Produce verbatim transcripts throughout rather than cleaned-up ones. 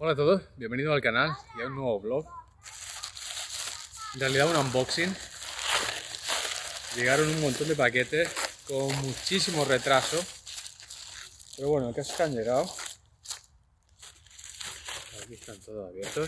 Hola a todos, bienvenidos al canal y a un nuevo vlog. En realidad un unboxing. Llegaron un montón de paquetes con muchísimo retraso, pero bueno, el caso es que han llegado. Aquí están todos abiertos.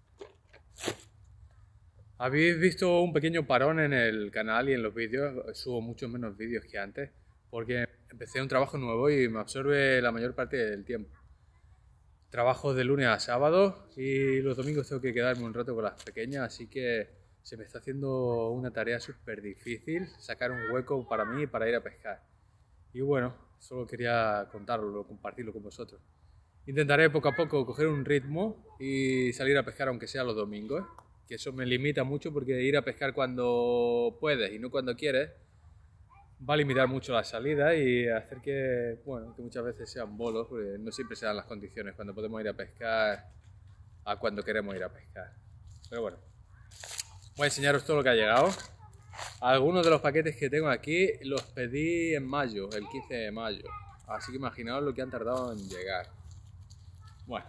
Habéis visto un pequeño parón en el canal y en los vídeos. Subo muchos menos vídeos que antes porque empecé un trabajo nuevo y me absorbe la mayor parte del tiempo. Trabajo de lunes a sábado y los domingos tengo que quedarme un rato con las pequeñas, así que se me está haciendo una tarea súper difícil sacar un hueco para mí para ir a pescar. Y bueno, solo quería contarlo, compartirlo con vosotros. Intentaré poco a poco coger un ritmo y salir a pescar aunque sea los domingos, que eso me limita mucho porque ir a pescar cuando puedes y no cuando quieres va a limitar mucho la salida y hacer que, bueno, que muchas veces sean bolos, porque no siempre se dan las condiciones cuando podemos ir a pescar a cuando queremos ir a pescar. Pero bueno, voy a enseñaros todo lo que ha llegado. Algunos de los paquetes que tengo aquí los pedí en mayo, el quince de mayo. Así que imaginaos lo que han tardado en llegar. Bueno,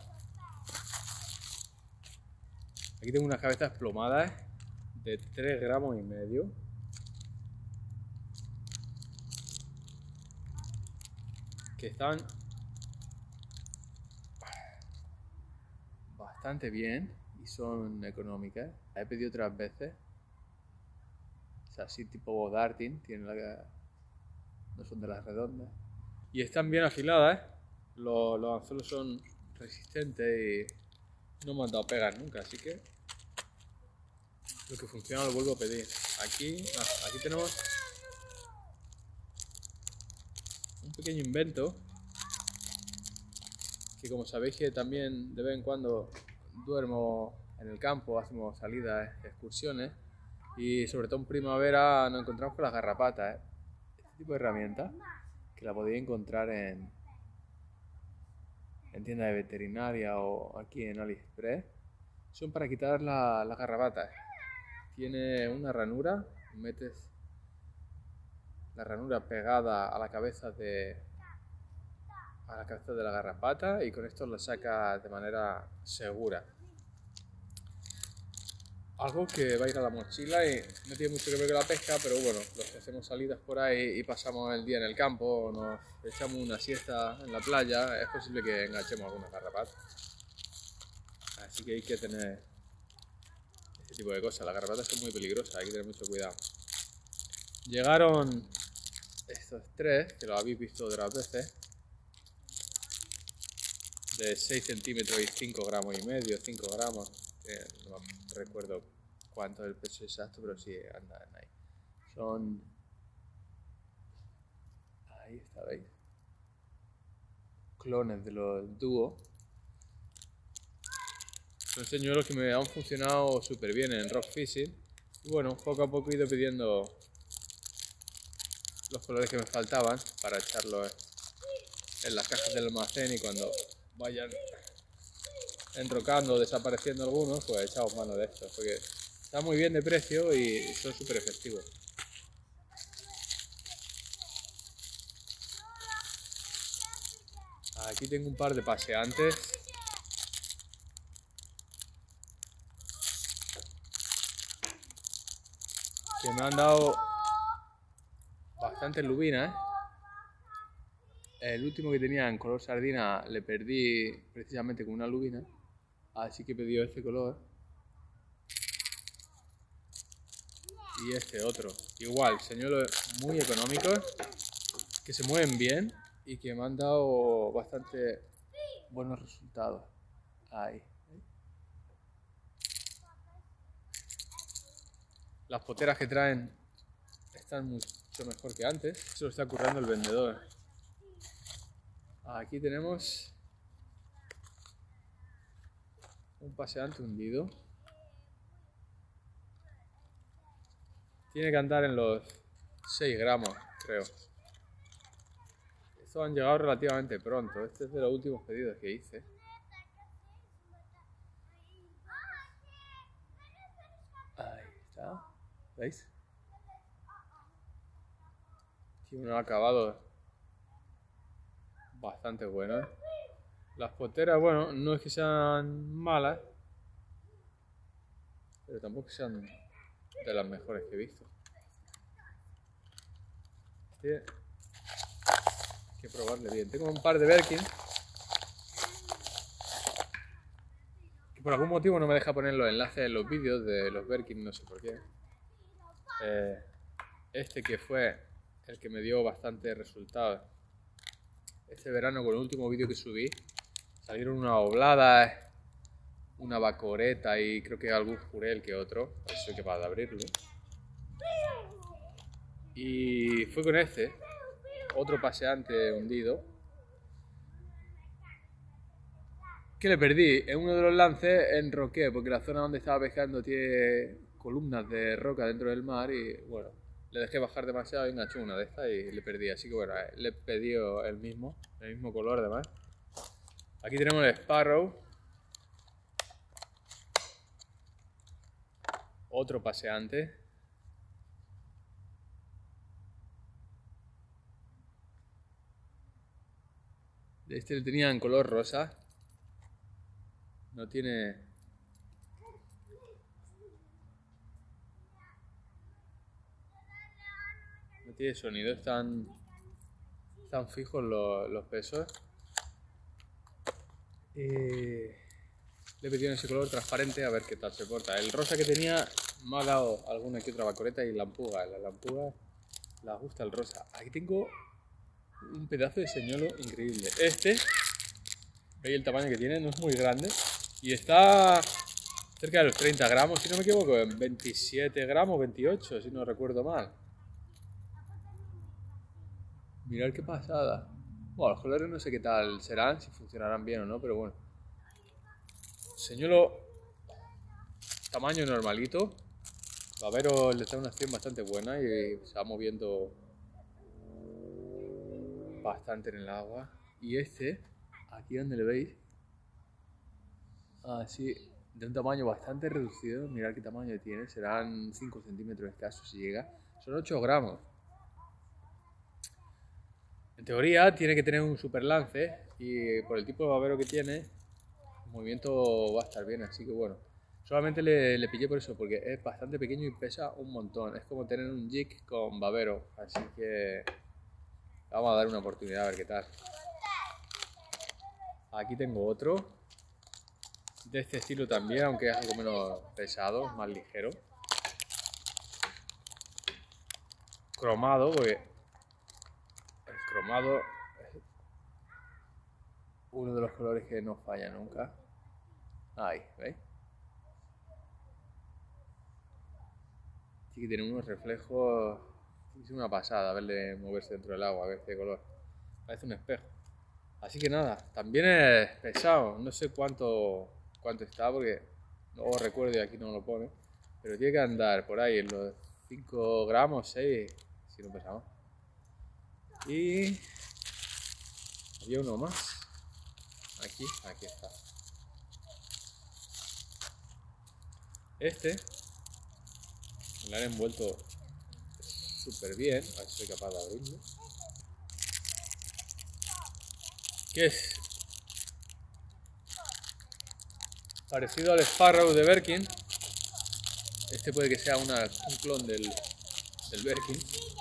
aquí tengo unas cabezas plomadas de tres gramos y medio. Que están bastante bien y son económicas. Las he pedido otras veces. O sea, así tipo darting, tienen la... no son de las redondas. Y están bien afiladas, ¿eh? Los, los anzuelos son resistentes y no me han dado pegas nunca, así que lo que funciona lo vuelvo a pedir. Aquí, ah, aquí tenemos un pequeño invento que, como sabéis, que también de vez en cuando duermo en el campo, hacemos salidas, excursiones y sobre todo en primavera nos encontramos con las garrapatas, ¿eh? Este tipo de herramientas que la podéis encontrar en, en tiendas de veterinaria o aquí en AliExpress son para quitar la, las garrapatas. Tiene una ranura, metes la ranura pegada a la cabeza de a la cabeza de la garrapata y con esto la sacas de manera segura. Algo que va a ir a la mochila y no tiene mucho que ver con la pesca, pero bueno, los que hacemos salidas por ahí y pasamos el día en el campo, nos echamos una siesta en la playa, es posible que enganchemos alguna garrapata. Así que hay que tener este tipo de cosas. Las garrapatas son muy peligrosas, hay que tener mucho cuidado. Llegaron estos tres, que los habéis visto otras veces, de seis centímetros y cinco gramos y medio, cinco gramos, eh, no recuerdo cuánto es el peso exacto, pero sí andan ahí. Son, ahí está, ¿veis? Clones de los dúos. Son señuelos que me han funcionado súper bien en rock fishing. Y bueno, poco a poco he ido pidiendo los colores que me faltaban para echarlos en las cajas del almacén y cuando vayan enrocando o desapareciendo algunos, pues echamos mano de estos, porque están muy bien de precio y son súper efectivos. Aquí tengo un par de paseantes. Que me han dado bastantes lubinas, ¿eh? El último que tenía en color sardina le perdí precisamente con una lubina, así que he pedido este color. Y este otro. Igual, señuelos muy económicos, que se mueven bien y que me han dado bastante buenos resultados. Ahí. Las poteras que traen están mucho mejor que antes. Eso lo está currando el vendedor. Aquí tenemos un paseante hundido. Tiene que andar en los seis gramos, creo. Estos han llegado relativamente pronto. Este es de los últimos pedidos que hice. Ahí está. ¿Veis? Tiene un acabado bastante bueno, ¿eh? Las poteras, bueno, no es que sean malas, pero tampoco sean de las mejores que he visto. Tiene que probarle bien. Tengo un par de Birkin que por algún motivo no me deja poner los enlaces en los vídeos de los Birkin, no sé por qué. Eh, este que fue el que me dio bastante resultados este verano con el último vídeo que subí, salieron unas obladas, una bacoreta y creo que algún jurel que otro, a ver si soy capaz de abrirlo. Y fue con este, otro paseante hundido, que le perdí. En uno de los lances enroqué, porque la zona donde estaba pescando tiene columnas de roca dentro del mar y bueno, le dejé bajar demasiado y enganchó una de estas y le perdí. Así que bueno, le he pedido el mismo, el mismo color además. Aquí tenemos el Sparrow. Otro paseante. Este lo tenía en color rosa. No tiene... No tiene sonido, están, están fijos los, los pesos. Y le he pedido en ese color transparente a ver qué tal se porta. El rosa que tenía me ha dado alguna que otra bacoreta y lampuga. La lampuga la gusta el rosa. Aquí tengo un pedazo de señuelo increíble. Este, veis el tamaño que tiene, no es muy grande. Y está cerca de los treinta gramos, si no me equivoco, en veintisiete gramos, veintiocho, si no recuerdo mal. Mirad qué pasada. Bueno, los colores no sé qué tal serán, si funcionarán bien o no, pero bueno. Señuelo tamaño normalito. Babero le está una acción bastante buena y se va moviendo bastante en el agua. Y este, aquí donde le veis, así, de un tamaño bastante reducido. Mirad qué tamaño tiene, serán cinco centímetros escasos si llega. Son ocho gramos. En teoría tiene que tener un super lance y por el tipo de babero que tiene, el movimiento va a estar bien, así que bueno. Solamente le, le pillé por eso, porque es bastante pequeño y pesa un montón. Es como tener un jig con babero, así que vamos a dar una oportunidad a ver qué tal. Aquí tengo otro, de este estilo también, aunque es algo menos pesado, más ligero. Cromado, porque el cromado es uno de los colores que no falla nunca. Ahí, ¿veis? Sí que tiene unos reflejos, es una pasada verle moverse dentro del agua, ver este color. Parece un espejo. Así que nada, también es pesado, no sé cuánto, cuánto está porque no lo recuerdo y aquí no lo pone. Pero tiene que andar por ahí en los cinco gramos, seis, si no pesamos. Y había uno más. Aquí, aquí está. Este lo han envuelto súper bien. A ver si soy capaz de abrirlo. Que es parecido al Sparrow de Birkin. Este puede que sea una, un clon del, del Birkin.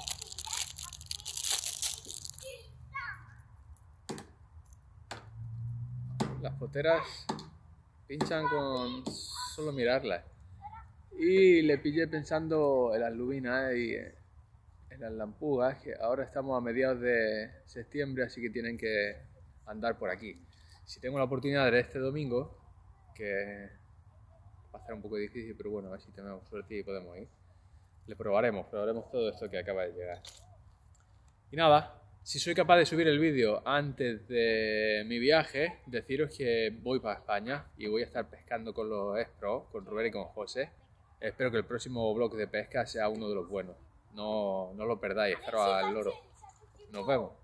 Las poteras pinchan con solo mirarlas. Y le pillé pensando en las lubinas y en las lampugas, que ahora estamos a mediados de septiembre, así que tienen que andar por aquí. Si tengo la oportunidad de este domingo, que va a estar un poco difícil, pero bueno, a ver si tenemos suerte y podemos ir. Le probaremos, probaremos todo esto que acaba de llegar. Y nada. Si soy capaz de subir el vídeo antes de mi viaje, deciros que voy para España y voy a estar pescando con los Expro, con Rubén y con José. Espero que el próximo vlog de pesca sea uno de los buenos. No, no lo perdáis, estaros al loro. Nos vemos.